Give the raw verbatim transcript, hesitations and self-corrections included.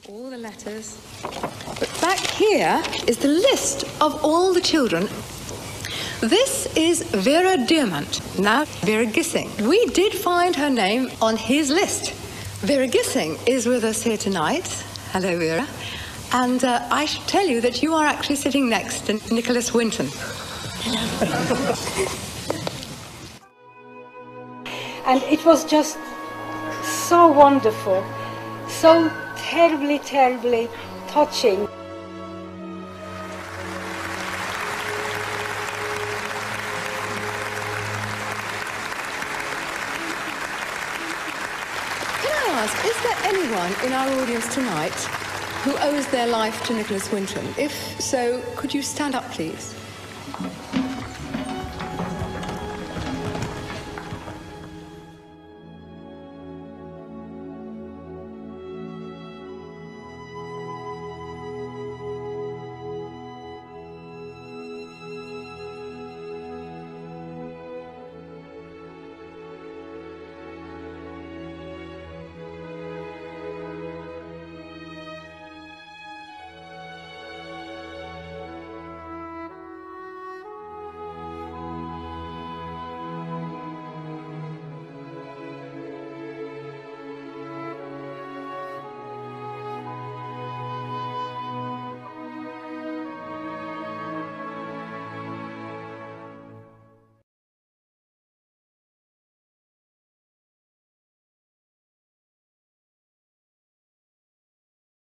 all the letters. But back here is the list of all the children. This is Vera Diamant, now Vera Gissing. We did find her name on his list. Vera Gissing is with us here tonight. Hello, Vera. And uh, I should tell you that you are actually sitting next to Nicholas Winton. Hello. And it was just so wonderful, so terribly, terribly touching. Can I ask, is there anyone in our audience tonight who owes their life to Nicholas Winton? If so, could you stand up, please?